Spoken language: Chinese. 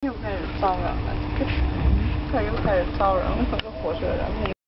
又开始招人了，他又开始招人，我说这火车人。